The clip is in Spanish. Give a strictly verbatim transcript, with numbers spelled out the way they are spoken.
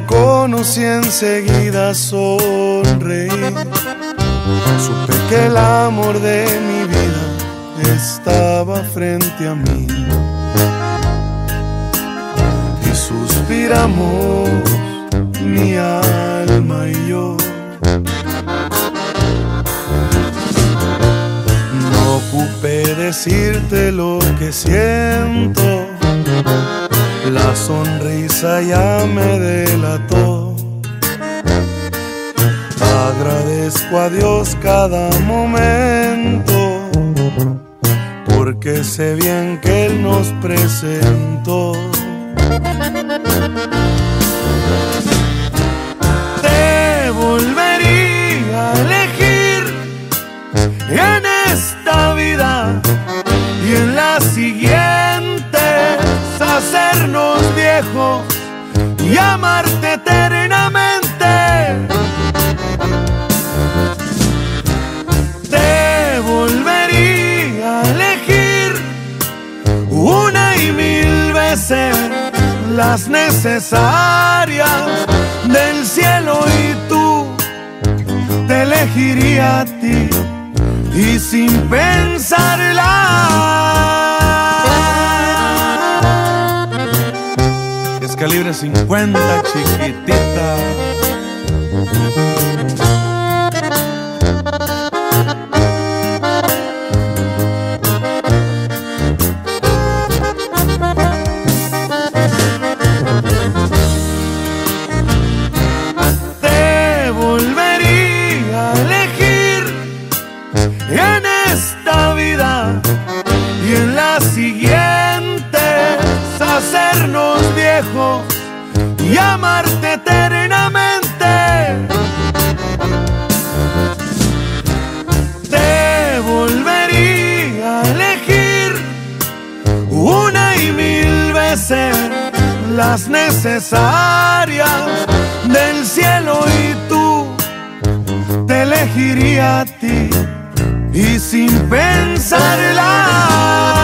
reconocí enseguida, sonreí. Supe que el amor de mi vida estaba frente a mí. Y suspiramos mi alma y yo. No ocupé decirte lo que siento, la sonrisa ya me delató. Agradezco a Dios cada momento, porque sé bien que Él nos presentó. Te volvería a elegir en esta vida y en la siguiente, hacernos viejos y amarte eternamente. Te volvería a elegir una y mil veces, las necesarias del cielo, y tú te elegiría a ti y sin pensarla. Calibre cincuenta, chiquitita. Te volvería a elegir en esta vida y en la siguiente, hacernos viejos y amarte eternamente. Te volvería a elegir una y mil veces, las necesarias del cielo, y tú te elegiría a ti y sin pensarla.